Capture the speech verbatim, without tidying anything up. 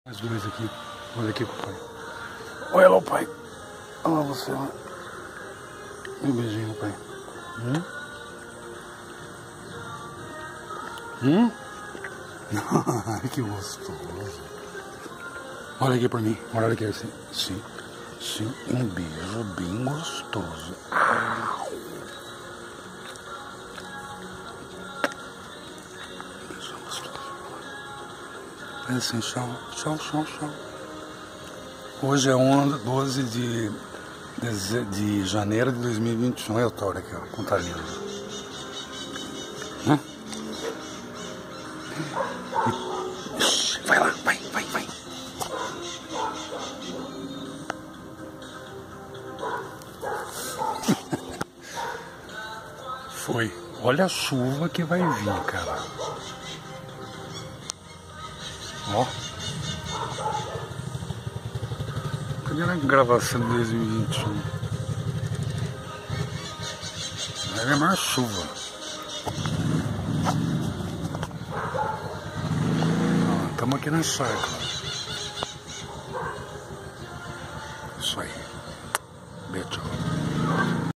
As duas aqui. Olha aqui pro pai. Olha lá o pai. Olha lá você lá. Um beijinho, pai. Hum? Hum? Que gostoso. Olha aqui pra mim. Olha aqui assim. Sim. Sim. Um beijo bem gostoso. Ah. Beijo gostoso. É assim, tchau, tchau, tchau, tchau. Hoje é doze de, de, de janeiro de dois mil e vinte e um. Olha o Tauro aqui, ó. Como tá lindo. Hã? E... Vai lá, vai, vai, vai. Foi. Olha a chuva que vai vir, cara. Ó. Primeira gravação de dois mil e vinte e um. Vai vir mais chuva. Estamos aqui na chácara. Isso aí.